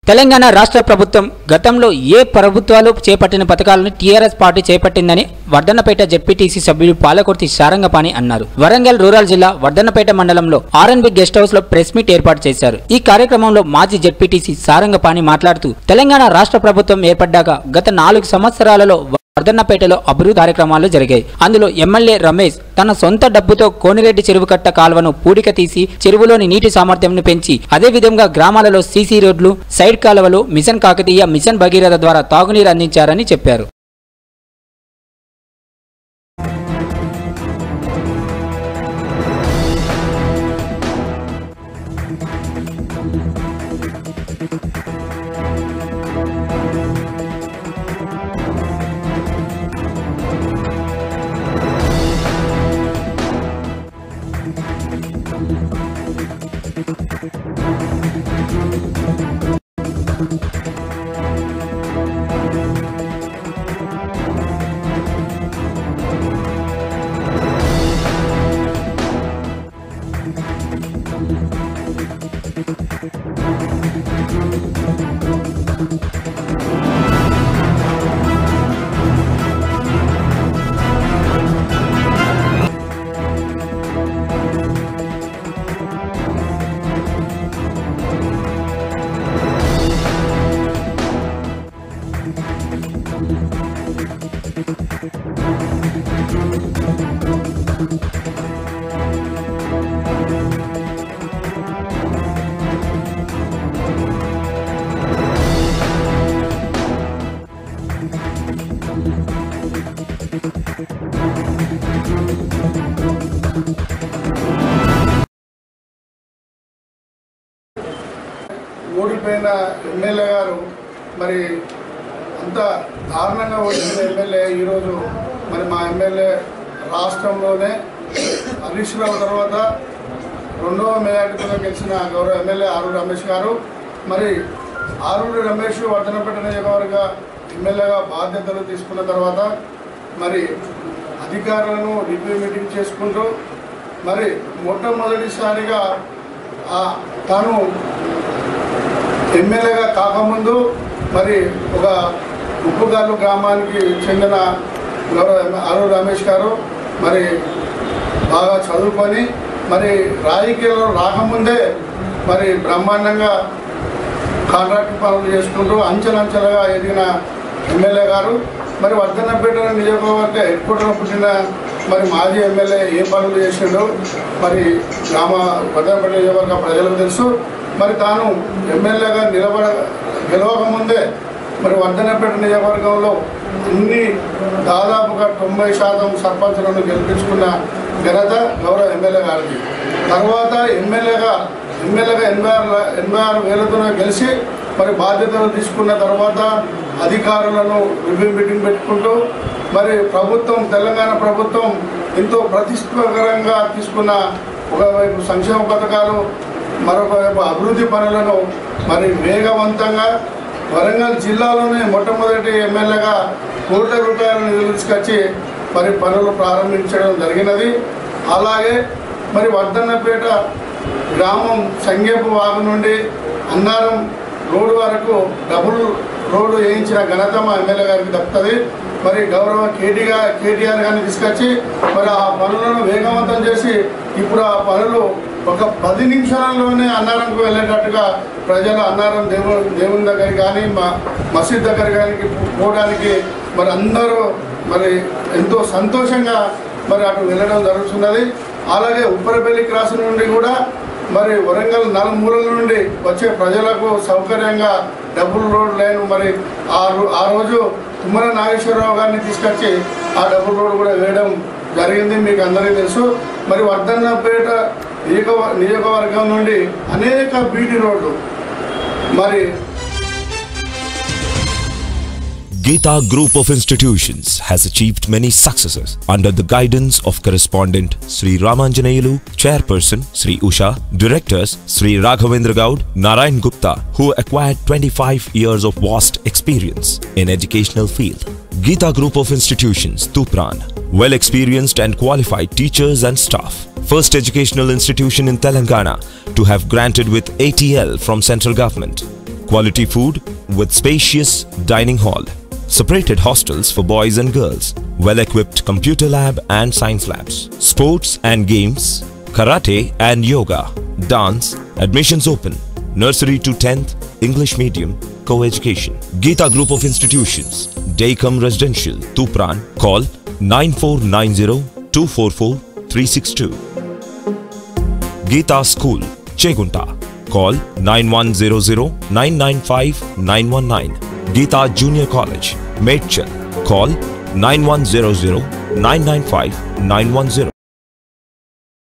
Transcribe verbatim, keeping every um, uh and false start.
తెలంగాణ రాష్ట్ర ప్రభుత్వం గతంలో ఏ ప్రభుత్వాలు చేపట్టిన పథకాలను టీఆర్ఎస్ పార్టీ చేపట్టిందని వర్ధన్నపేట జెడ్పీటీసీ సభ్యులు పాలకుర్తి శారంగపాణి అన్నారు. వరంగల్ రూరల్ జిల్లా వర్ధన్నపేట మండలంలో ఆర్ఎన్బి గెస్ట్ హౌస్ లో ప్రెస్ మీట్ ఏర్పాటు చేశారు. ఈ కార్యక్రమంలో మాజీ జెడ్పీటీసీ శారంగపాణి మాట్లాడుతూ తెలంగాణ రాష్ట్ర ప్రభుత్వం ఏర్పడ్డాక గత నాలుగు సంవత్సరాలలో వర్ధన్నపేటలో అభివృద్ధి కార్యక్రమాలు జరిగాయి. అందులో ఎమ్మెల్యే రమేష్ తన సొంత డబ్బుతో కోనిరెడ్డి చెరువుకట్ట కాల్వను పూడిక తీసి చెరువులోని నీటి సామర్థ్యంను పెంచి అదే విధంగా గ్రామాలలో సీసీ రోడ్లు, సైడ్ కాలువలు, మిషన్ కాకతీయ, మిషన్ భగీరథ ద్వారా తాగునీరు అందించారని చెప్పారు. ఓడిపోయిన ఎమ్మెల్యే గారు మరి అంత దారుణంగా ఓడిపోయిన ఎమ్మెల్యే ఈరోజు మరి మా ఎమ్మెల్యే రాష్ట్రంలోనే హరీష్ రావు తర్వాత రెండవ మెజార్టీతో గెలిచిన గౌరవ ఎమ్మెల్యే ఆరూరి రమేష్ గారు మరి ఆరూరి రమేష్ వర్ధన్నపేట నియోజకవర్గ ఎమ్మెల్యేగా బాధ్యతలు తీసుకున్న తర్వాత మరి అధికారులను రివ్యూ మీటింగ్ చేసుకుంటూ మరి మొట్టమొదటిసారిగా తాను ఎమ్మెల్యేగా కాకముందు మరి ఒక ఉప్పుగాలు గ్రామానికి చెందిన గౌరవ ఆరూరి రమేష్ గారు మరి బాగా చదువుకొని మరి రాజకీయాల్లో రాకముందే మరి బ్రహ్మాండంగా కాంట్రాక్ట్ పనులు చేసుకుంటూ అంచెలంచెలుగా ఎదిగిన ఎమ్మెల్యే గారు మరి వర్ధన్నపేట నియోజకవర్గ హెడ్క్వార్టర్ పుట్టిన మరి మాజీ ఎమ్మెల్యే ఏ పనులు చేసిండో మరి గ్రామ వర్ధన్నపేట నియోజకవర్గ ప్రజలకు తెలుసు. మరి తాను ఎమ్మెల్యేగా నిలబడ గెలవకముందే మరి వర్ధన్నపేట నియోజకవర్గంలో అన్ని దాదాపుగా తొంభై శాతం సర్పంచులను గెలిపించుకున్న ఘనత గౌరవ ఎమ్మెల్యే గారిది. తర్వాత ఎమ్మెల్యేగా ఎమ్మెల్యేగా ఎనభై ఆరు ఎనభై ఆరు వేలతో గెలిచి మరి బాధ్యతలు తీసుకున్న తర్వాత అధికారులను రివ్యూ మీటింగ్ పెట్టుకుంటూ మరి ప్రభుత్వం తెలంగాణ ప్రభుత్వం ఎంతో ప్రతిష్టాకరంగా తీసుకున్న ఒకవైపు సంక్షేమ పథకాలు, మరొక వైపు అభివృద్ధి పనులను మరి వేగవంతంగా వరంగల్ జిల్లాలోనే మొట్టమొదటి ఎమ్మెల్యేగా కోట్ల రూపాయల నిధులు తీసుకొచ్చి మరి పనులు ప్రారంభించడం జరిగినది. అలాగే మరి వర్ధన్నపేట గ్రామం సంగేపు వాగు నుండి అన్నారం రోడ్డు వరకు డబుల్ రోడ్డు వేయించిన ఘనత మా ఎమ్మెల్యే గారికి దక్కుతుంది. మరి గౌరవ కేటీఆర్ కేటీఆర్ గారిని తీసుకొచ్చి మరి ఆ పనులను వేగవంతం చేసి ఇప్పుడు ఆ పనులు ఒక పది నిమిషాలలోనే అన్నారంకు వెళ్ళేటట్టుగా ప్రజలు అన్నారం దేవు దేవుని దగ్గర కానీ మా మసీద్ దగ్గర కానీ పోవడానికి మరి అందరూ మరి ఎంతో సంతోషంగా మరి అటు వెళ్ళడం జరుగుతున్నది. అలాగే ఉప్పరపల్లి క్రాస్ నుండి కూడా మరి వరంగల్ నలుమూలల నుండి వచ్చే ప్రజలకు సౌకర్యంగా డబుల్ రోడ్ లైన్ మరి ఆ ఆ రోజు తుమ్మల నాగేశ్వరరావు గారిని తీసుకొచ్చి ఆ డబుల్ రోడ్ కూడా వేయడం జరిగింది, మీకు అందరికీ తెలుసు. మరి వర్ధన్నపేట నియోజక నియోజకవర్గం నుండి అనేక బీటీ రోడ్లు మరి Geeta Group of Institutions has achieved many successes under the guidance of correspondent Sri Ramanjanayulu, Chairperson Sri Usha, Directors Sri Raghavendra Gaud, Narayan Gupta, who acquired twenty-five years of vast experience in educational field. Geeta Group of Institutions, Tupran, well experienced and qualified teachers and staff. First educational institution in Telangana to have granted with A T L from central government. Quality food with spacious dining hall. Separated hostels for boys and girls. Well-equipped computer lab and science labs. Sports and games. Karate and yoga. Dance. Admissions open. Nursery to tenth. English medium. Co-education. Geeta Group of Institutions. Daycom Residential. Tupran. Call nine four nine zero two four four three six two. Geeta School. Chegunta. Call nine one zero zero nine nine five nine one nine. Geeta Junior College. Medchal. Call nine one zero zero nine nine five nine one zero.